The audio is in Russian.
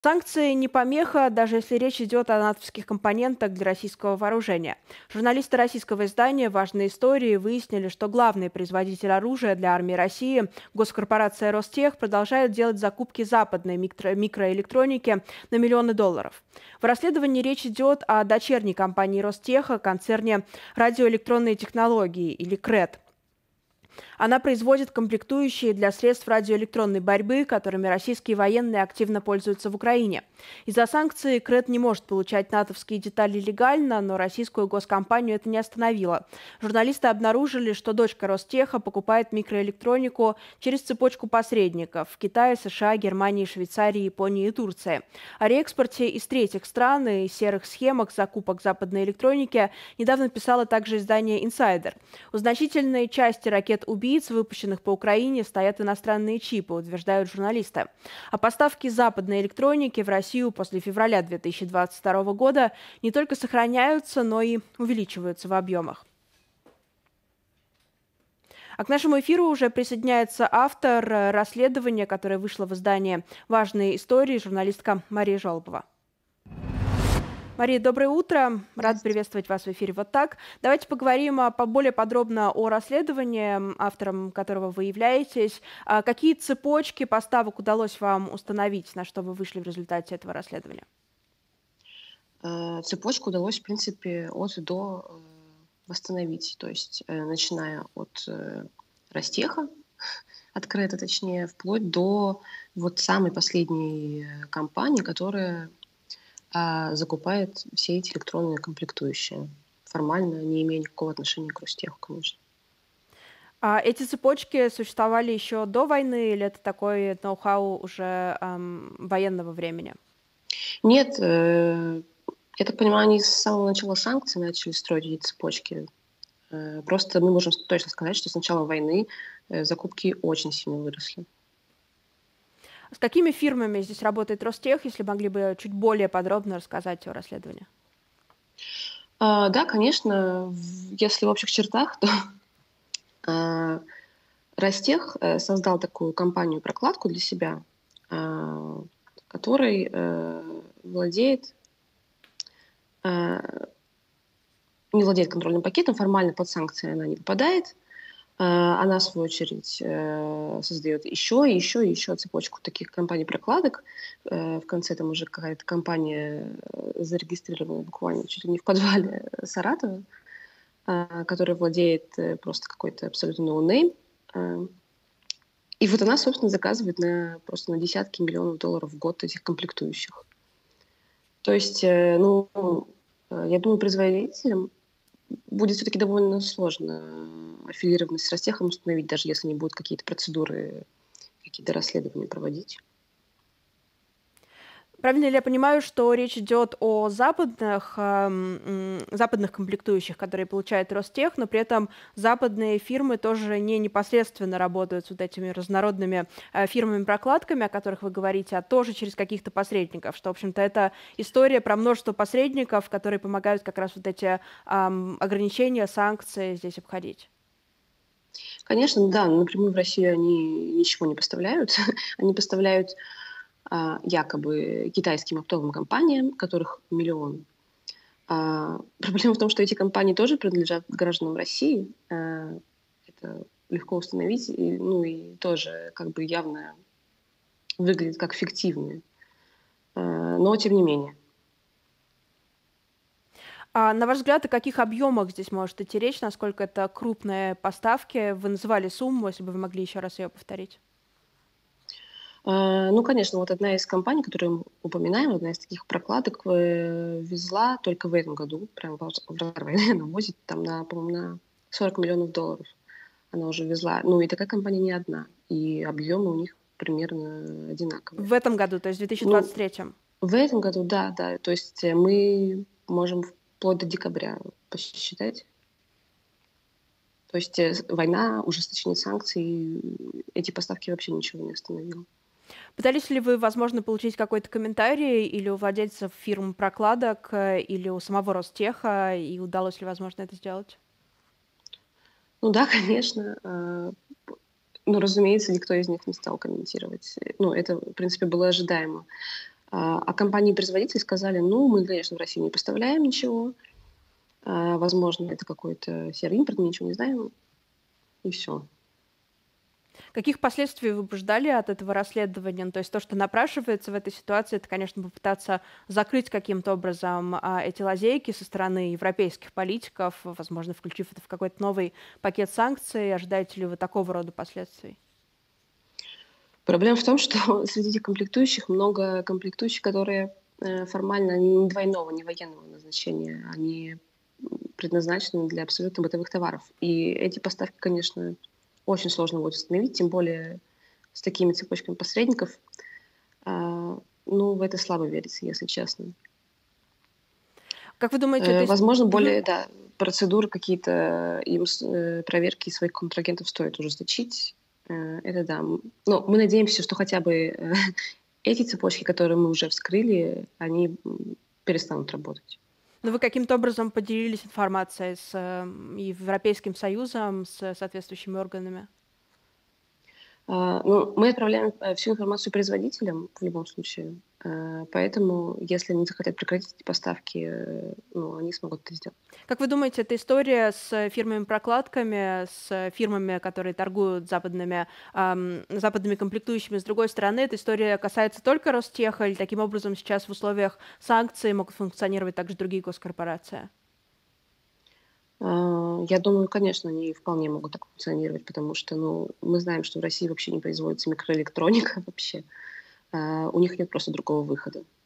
Санкции не помеха, даже если речь идет о натовских компонентах для российского вооружения. Журналисты российского издания «Важные истории» выяснили, что главный производитель оружия для армии России, госкорпорация Ростех, продолжает делать закупки западной микроэлектроники на миллионы долларов. В расследовании речь идет о дочерней компании Ростеха, концерне «Радиоэлектронные технологии» или КРЭТ. Она производит комплектующие для средств радиоэлектронной борьбы, которыми российские военные активно пользуются в Украине. Из-за санкций КРЭТ не может получать натовские детали легально, но российскую госкомпанию это не остановило. Журналисты обнаружили, что дочка Ростеха покупает микроэлектронику через цепочку посредников в Китае, США, Германии, Швейцарии, Японии и Турции. О реэкспорте из третьих стран и серых схемах закупок западной электроники недавно писало также издание «Инсайдер». У значительной части ракет-убийц, выпущенных по Украине, стоят иностранные чипы, утверждают журналисты. А поставки западной электроники в Россию после февраля 2022 года не только сохраняются, но и увеличиваются в объемах. А к нашему эфиру уже присоединяется автор расследования, которое вышло в издании «Важные истории», журналистка Мария Жолобова. Мария, доброе утро. Рад Здравствуйте. приветствовать вас в эфире вот так. Давайте поговорим более подробно о расследовании, автором которого вы являетесь. Какие цепочки поставок удалось вам установить, на что вы вышли в результате этого расследования? Цепочку удалось, в принципе, от и до восстановить. То есть, начиная от Ростеха, от Крета, точнее, вплоть до вот самой последней компании, которая закупает все эти электронные комплектующие. Формально не имея никакого отношения к Ростеху, конечно. А эти цепочки существовали еще до войны, или это такой ноу-хау уже военного времени? Нет, я так понимаю, они с самого начала санкций начали строить эти цепочки. Просто мы можем точно сказать, что с начала войны закупки очень сильно выросли. С какими фирмами здесь работает Ростех, если могли бы чуть более подробно рассказать о расследовании? Да, конечно, если в общих чертах, то а, Ростех создал такую компанию-прокладку для себя, которой владеет, а, не владеет контрольным пакетом, формально под санкции она не попадает. Она, в свою очередь, создает еще цепочку таких компаний-прокладок. В конце там уже какая-то компания зарегистрирована буквально чуть ли не в подвале Саратова, которая владеет просто какой-то абсолютно ноунейм. Э, И вот она, собственно, заказывает просто на десятки миллионов долларов в год этих комплектующих. То есть, я думаю, производителям будет все-таки довольно сложно аффилированность с Ростехом установить, даже если не будут какие-то процедуры, какие-то расследования проводить. Правильно ли я понимаю, что речь идет о западных комплектующих, которые получает Ростех, но при этом западные фирмы тоже не непосредственно работают с вот этими разнородными фирмами-прокладками, о которых вы говорите, а тоже через каких-то посредников, что, в общем-то, это история про множество посредников, которые помогают как раз вот эти ограничения, санкции здесь обходить? Конечно, да, напрямую в Россию они ничего не поставляют. Они поставляют якобы китайским оптовым компаниям, которых миллион. Проблема в том, что эти компании тоже принадлежат гражданам России. Это легко установить, и тоже как бы явно выглядит как фиктивные. Но тем не менее. А на ваш взгляд, о каких объемах здесь может идти речь? Насколько это крупные поставки? Вы называли сумму, если бы вы могли еще раз ее повторить. Ну, конечно, вот одна из компаний, которую мы упоминаем, одна из таких прокладок везла только в этом году, прям в разгар войны, она возит там, по-моему, на 40 миллионов долларов она уже везла. Ну, и такая компания не одна, и объемы у них примерно одинаковые. В этом году, то есть в Ну, 2023. в этом году, да, да, то есть мы можем вплоть до декабря посчитать. То есть война, ужесточение санкций, эти поставки вообще ничего не остановило. Пытались ли вы, возможно, получить какой-то комментарий или у владельцев фирм прокладок, или у самого Ростеха, и удалось ли, возможно, это сделать? Ну да, конечно. Ну, разумеется, никто из них не стал комментировать. Ну, это, в принципе, было ожидаемо. А компании-производители сказали: ну, мы, конечно, в Россию не поставляем ничего, возможно, это какой-то серый импорт, мы ничего не знаем, и все. Каких последствий вы бы ждали от этого расследования? Ну, то есть то, что напрашивается в этой ситуации, это, конечно, попытаться закрыть каким-то образом эти лазейки со стороны европейских политиков, возможно, включив это в какой-то новый пакет санкций. Ожидаете ли вы такого рода последствий? Проблема в том, что среди этих комплектующих много комплектующих, которые формально не двойного, не военного назначения. Они предназначены для абсолютно бытовых товаров. И эти поставки, конечно, очень сложно будет установить, тем более с такими цепочками посредников. Ну, в это слабо верится, если честно. Как вы думаете, Возможно, Мгм. более, да, процедуры какие-то, проверки своих контрагентов стоит ужесточить. Это да. Но мы надеемся, что хотя бы эти цепочки, которые мы уже вскрыли, они перестанут работать. Ну, вы каким-то образом поделились информацией с Европейским Союзом, с соответствующими органами? Ну, мы отправляем всю информацию производителям в любом случае. Поэтому, если они захотят прекратить эти поставки, ну, они смогут это сделать. Как вы думаете, эта история с фирмами-прокладками, с фирмами, которые торгуют западными комплектующими, с другой стороны, эта история касается только Ростеха, или таким образом сейчас в условиях санкций могут функционировать также другие госкорпорации? Я думаю, конечно, они вполне могут так функционировать, потому что, ну, мы знаем, что в России вообще не производится микроэлектроника вообще. У них нет просто другого выхода.